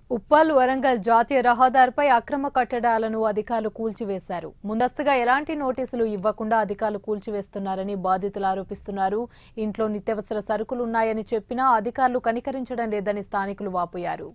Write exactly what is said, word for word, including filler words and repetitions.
ఉప్పల్ వరంగల్ జాతీయ రహదారిపై అక్రమ కట్టడాలను అధికారులు కూల్చివేశారు. ముందస్తుగా ఎలాంటి నోటీసులు ఇవ్వకుండా అధికారులు కూల్చివేస్తున్నారని బాధితులు ఆరోపిస్తున్నారు. ఇంట్లో నిత్యావసర సరుకులు ఉన్నాయని చెప్పినా అధికారులు కనికరించడం లేదని స్థానికులు వాపోయారు.